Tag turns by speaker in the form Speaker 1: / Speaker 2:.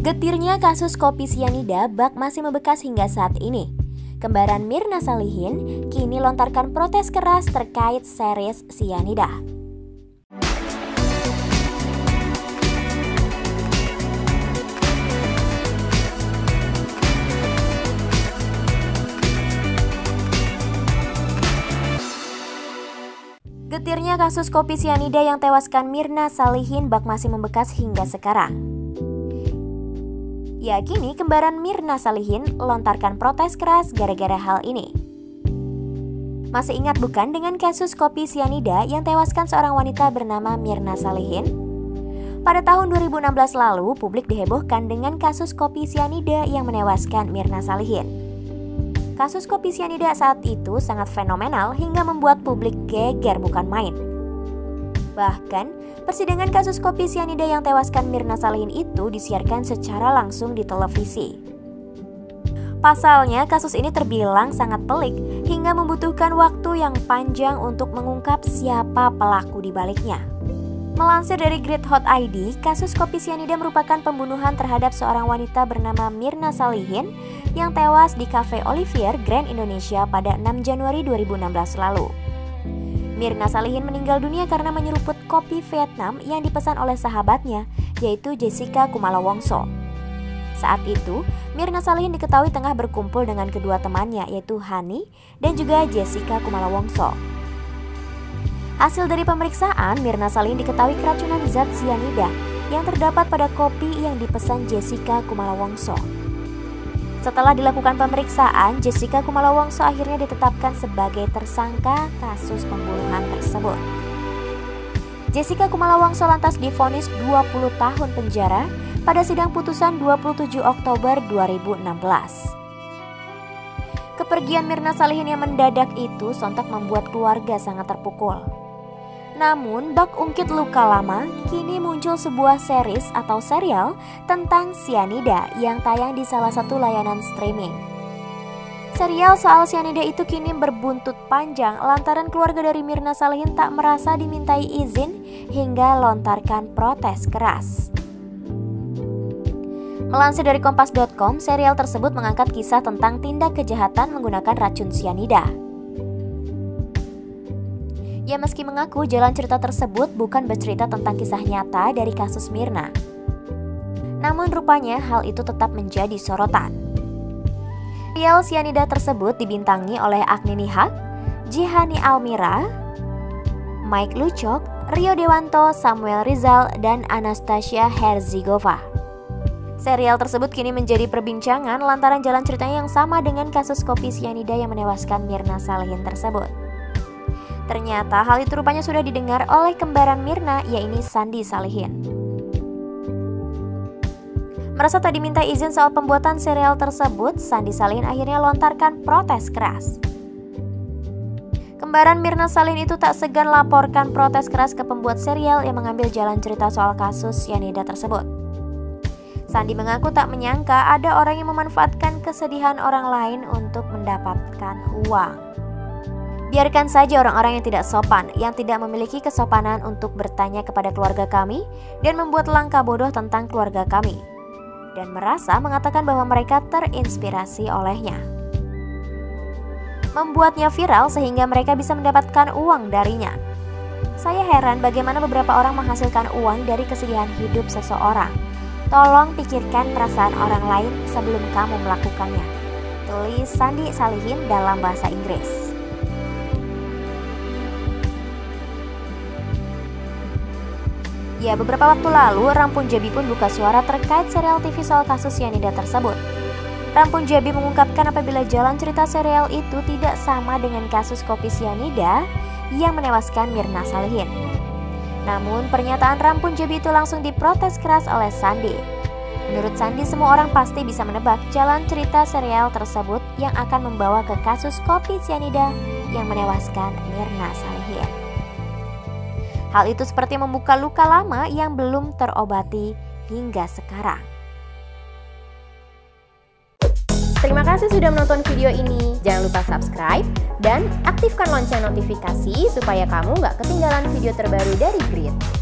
Speaker 1: Getirnya kasus kopi sianida bak masih membekas hingga saat ini. Kembaran Mirna Salihin kini lontarkan protes keras terkait series sianida. Getirnya kasus kopi sianida yang tewaskan Mirna Salihin bak masih membekas hingga sekarang. Ya, kini kembaran Mirna Salihin lontarkan protes keras gara-gara hal ini. Masih ingat bukan dengan kasus kopi sianida yang tewaskan seorang wanita bernama Mirna Salihin? Pada tahun 2016 lalu, publik dihebohkan dengan kasus kopi sianida yang menewaskan Mirna Salihin. Kasus kopi sianida saat itu sangat fenomenal hingga membuat publik geger bukan main. Bahkan, persidangan kasus kopi sianida yang tewaskan Mirna Salihin itu disiarkan secara langsung di televisi. Pasalnya, kasus ini terbilang sangat pelik hingga membutuhkan waktu yang panjang untuk mengungkap siapa pelaku di baliknya. Melansir dari Great Hot ID, kasus kopi sianida merupakan pembunuhan terhadap seorang wanita bernama Mirna Salihin yang tewas di Cafe Olivier Grand Indonesia pada 6 Januari 2016 lalu. Mirna Salihin meninggal dunia karena menyeruput kopi Vietnam yang dipesan oleh sahabatnya, yaitu Jessica Kumala Wongso. Saat itu, Mirna Salihin diketahui tengah berkumpul dengan kedua temannya, yaitu Hani dan juga Jessica Kumala Wongso. Hasil dari pemeriksaan, Mirna Salihin diketahui keracunan zat sianida yang terdapat pada kopi yang dipesan Jessica Kumala Wongso. Setelah dilakukan pemeriksaan, Jessica Kumala Wongso akhirnya ditetapkan sebagai tersangka kasus pembunuhan tersebut. Jessica Kumala Wongso lantas divonis 20 tahun penjara pada sidang putusan 27 Oktober 2016. Kepergian Mirna Salihin yang mendadak itu sontak membuat keluarga sangat terpukul. Namun, bak ungkit luka lama, kini muncul sebuah series atau serial tentang sianida yang tayang di salah satu layanan streaming. Serial soal sianida itu kini berbuntut panjang lantaran keluarga dari Mirna Salihin tak merasa dimintai izin hingga lontarkan protes keras. Melansir dari kompas.com, serial tersebut mengangkat kisah tentang tindak kejahatan menggunakan racun sianida. Ya, meski mengaku jalan cerita tersebut bukan bercerita tentang kisah nyata dari kasus Mirna, namun rupanya hal itu tetap menjadi sorotan. Serial sianida tersebut dibintangi oleh Agni Nihak, Jihani Almira, Mike Lucok, Rio Dewanto, Samuel Rizal, dan Anastasia Herzigova. Serial tersebut kini menjadi perbincangan lantaran jalan ceritanya yang sama dengan kasus kopi sianida yang menewaskan Mirna Salihin tersebut. Ternyata hal itu rupanya sudah didengar oleh kembaran Mirna, yaitu Sandi Salihin. Merasa tak diminta izin soal pembuatan serial tersebut, Sandi Salihin akhirnya lontarkan protes keras. Kembaran Mirna Salihin itu tak segan laporkan protes keras ke pembuat serial yang mengambil jalan cerita soal kasus sianida tersebut. Sandi mengaku tak menyangka ada orang yang memanfaatkan kesedihan orang lain untuk mendapatkan uang. Biarkan saja orang-orang yang tidak sopan, yang tidak memiliki kesopanan untuk bertanya kepada keluarga kami dan membuat langkah bodoh tentang keluarga kami, dan merasa mengatakan bahwa mereka terinspirasi olehnya. Membuatnya viral sehingga mereka bisa mendapatkan uang darinya. Saya heran bagaimana beberapa orang menghasilkan uang dari kesedihan hidup seseorang. Tolong pikirkan perasaan orang lain sebelum kamu melakukannya. Tulis Sandi Salihin dalam bahasa Inggris. Ya, beberapa waktu lalu Rampun Jabi pun buka suara terkait serial TV soal kasus sianida tersebut. Rampun Jabi mengungkapkan apabila jalan cerita serial itu tidak sama dengan kasus kopi sianida yang menewaskan Mirna Salihin. Namun pernyataan Rampun Jabi itu langsung diprotes keras oleh Sandi. Menurut Sandi, semua orang pasti bisa menebak jalan cerita serial tersebut yang akan membawa ke kasus kopi sianida yang menewaskan Mirna Salihin. Hal itu seperti membuka luka lama yang belum terobati hingga sekarang.
Speaker 2: Terima kasih sudah menonton video ini. Jangan lupa subscribe dan aktifkan lonceng notifikasi supaya kamu nggak ketinggalan video terbaru dari Grit.